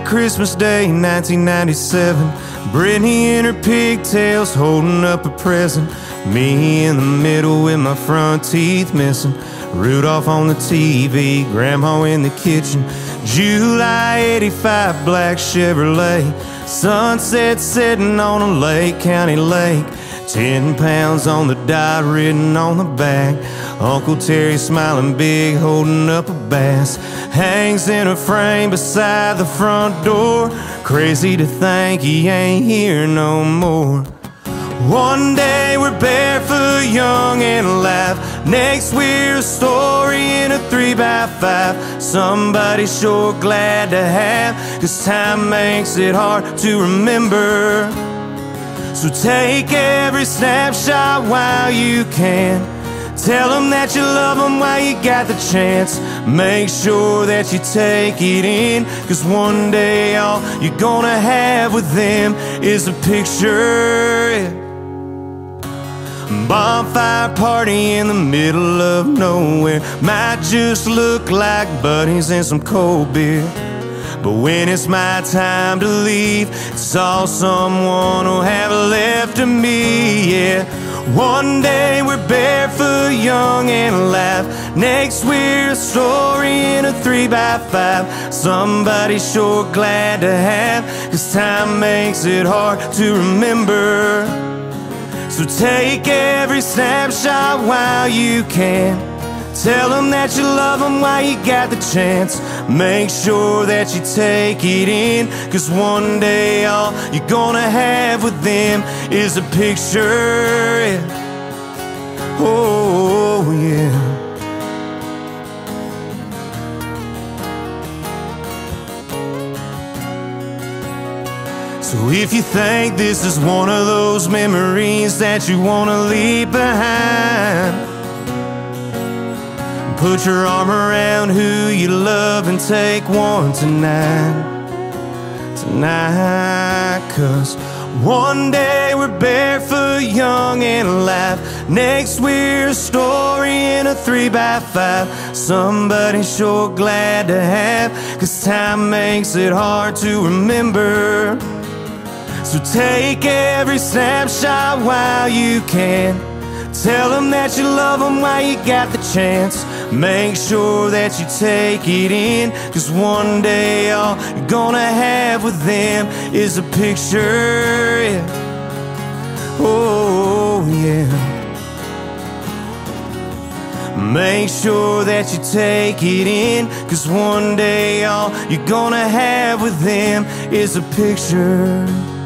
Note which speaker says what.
Speaker 1: Christmas Day, 1997. Brittany in her pigtails holding up a present. Me in the middle with my front teeth missing. Rudolph on the TV, Grandma in the kitchen. July 85, black Chevrolet. Sunset setting on a Lake County lake. 10 pounds on the dot, written on the back. Uncle Terry smiling big, holding up a bass. Hangs in a frame beside the front door. Crazy to think he ain't here no more. One day we're barefoot, young and alive. Next we're a story in a 3x5. Somebody sure glad to have, 'cause time makes it hard to remember. So take every snapshot while you can. Tell them that you love them while you got the chance. Make sure that you take it in, 'cause one day all you're gonna have with them is a picture. Bonfire party in the middle of nowhere. Might just look like buddies and some cold beer. But when it's my time to leave, it's all someone will have left of me, yeah. One day we're barefoot, young and alive. Next we're a story in a 3x5. Somebody sure glad to have, 'cause time makes it hard to remember. So take every snapshot while you can. Tell them that you love them while you got the chance. Make sure that you take it in, 'cause one day all you're gonna have with them is a picture, yeah. Oh, yeah. So if you think this is one of those memories that you wanna leave behind, put your arm around who you love and take one tonight. Tonight, 'cause one day we're barefoot, young and alive. Next we're a story in a 3x5. Somebody sure glad to have, 'cause time makes it hard to remember. So take every snapshot while you can. Tell them that you love them while you got the chance. Make sure that you take it in, 'cause one day all you're gonna have with them is a picture, yeah. Oh, yeah. Make sure that you take it in, 'cause one day all you're gonna have with them is a picture.